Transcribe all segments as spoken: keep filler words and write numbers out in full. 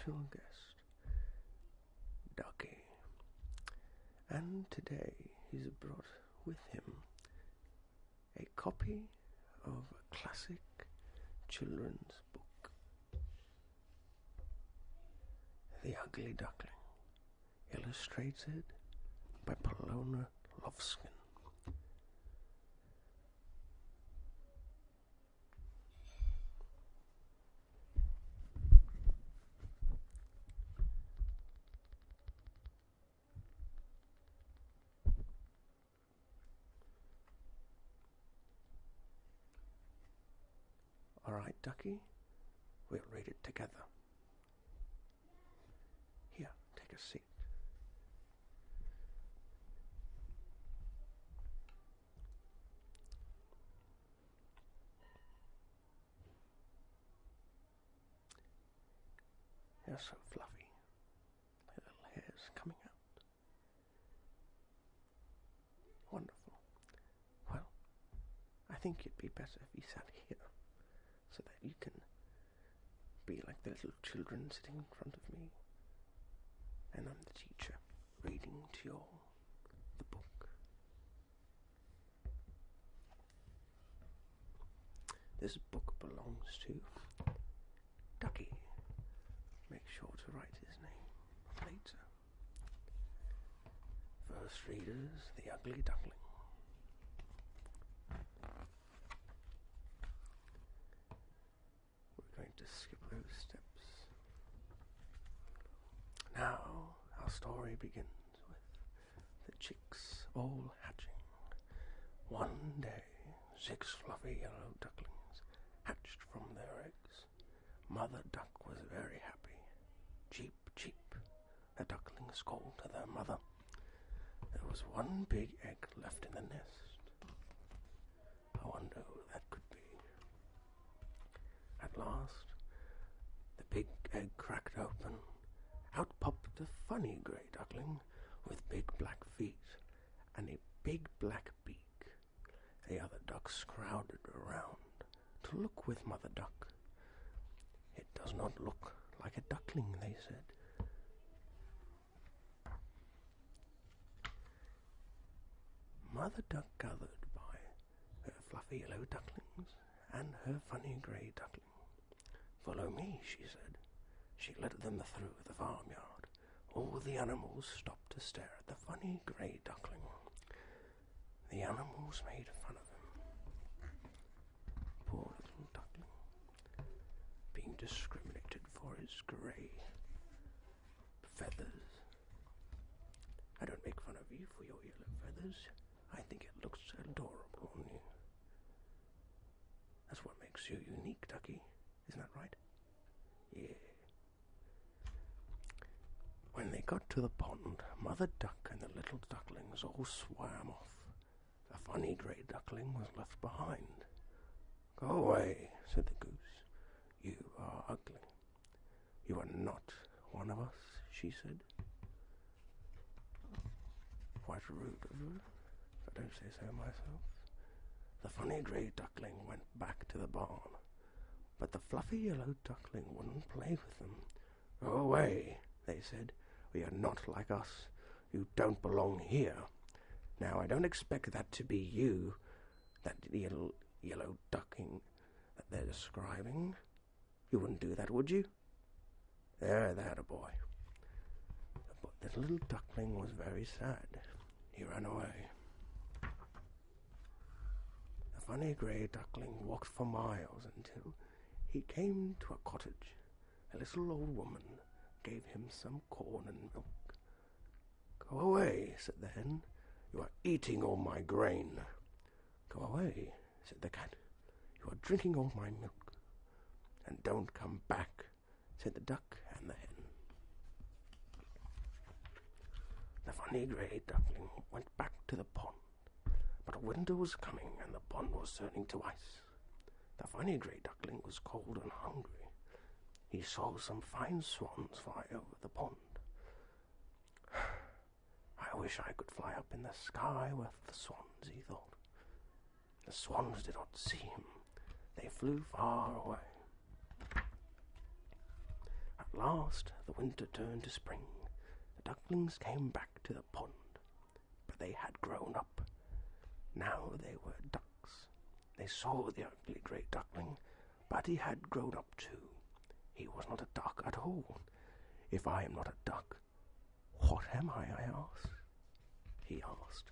special guest, Ducky. And today he's brought with him a copy of a classic children's book, The Ugly Duckling, illustrated by Polona Lovskin. All right, Ducky, we'll read it together. Here, take a seat. You're so fluffy. Your little hair's coming out. Wonderful. Well, I think it'd be better if you sat here, so that you can be like the little children sitting in front of me, and I'm the teacher reading to you all the book. This book belongs to Ducky. Make sure to write his name later. First readers, The Ugly Duckling. Going to skip those steps. Now our story begins with the chicks all hatching. One day, six fluffy yellow ducklings hatched from their eggs. Mother Duck was very happy. Cheep, cheep, the ducklings called to their mother. There was one big egg left in the nest. I wonder who that could be. At last, the big egg cracked open. Out popped a funny grey duckling with big black feet and a big black beak. The other ducks crowded around to look with Mother Duck. It does not look like a duckling, they said. Mother Duck gathered by her fluffy yellow ducklings and her funny grey duckling. Follow me, she said. She led them through the farmyard. All the animals stopped to stare at the funny grey duckling. The animals made fun of him. Poor little duckling, being discriminated for his grey feathers. I don't make fun of you for your yellow feathers. I think it looks adorable on you. That's what makes you unique, Ducky. Isn't that right? Yeah. When they got to the pond, Mother Duck and the little ducklings all swam off. The funny grey duckling was left behind. Go away, said the goose. You are ugly. You are not one of us, she said. Quite rude of her, if I don't say so myself. The funny grey duckling went back to the barn, but the fluffy yellow duckling wouldn't play with them. Go away, they said. We are not like us. You don't belong here. Now, I don't expect that to be you, that yellow, yellow duckling that they're describing. You wouldn't do that, would you? There, there, boy. But the little duckling was very sad. He ran away. The funny grey duckling walked for miles until he came to a cottage. A little old woman gave him some corn and milk. Go away, said the hen. You are eating all my grain. Go away, said the cat. You are drinking all my milk. And don't come back, said the duck and the hen. The funny grey duckling went back to the pond, but winter was coming and the pond was turning to ice. The funny grey duckling was cold and hungry. He saw some fine swans fly over the pond. I wish I could fly up in the sky with the swans, he thought. The swans did not see him. They flew far away. At At last the winter turned to spring. The ducklings came back to the pond, but they had grown up. Now they were ducks. They saw the ugly great duckling, but he had grown up too. He was not a duck at all. If I am not a duck, what am I, I asked? He asked.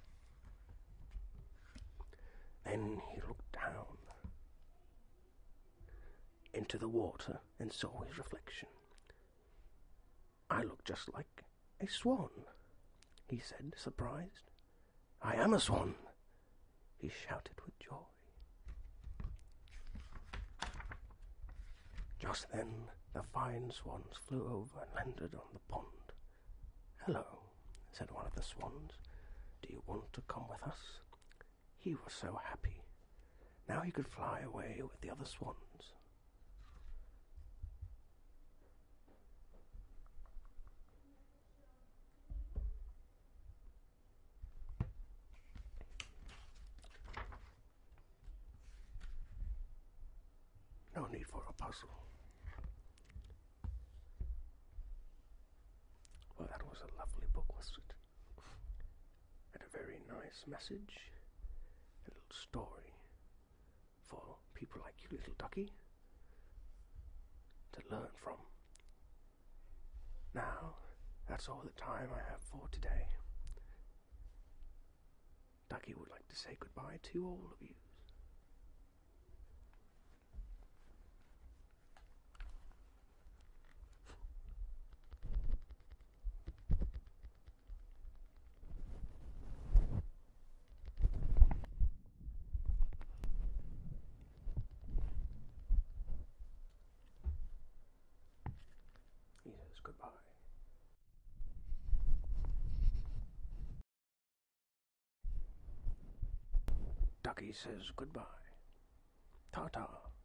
Then he looked down into the water and saw his reflection. I look just like a swan, he said, surprised. I am a swan, he shouted with joy. Just then the fine swans flew over and landed on the pond. Hello, said one of the swans. Do you want to come with us? He was so happy. Now he could fly away with the other swans. No need for a puzzle. Well, that was a lovely book, wasn't it? And a very nice message, a little story for people like you, little ducky, to learn from. Now, that's all the time I have for today. Ducky would like to say goodbye to all of you. He says goodbye. Ducky says goodbye. Ta-ta.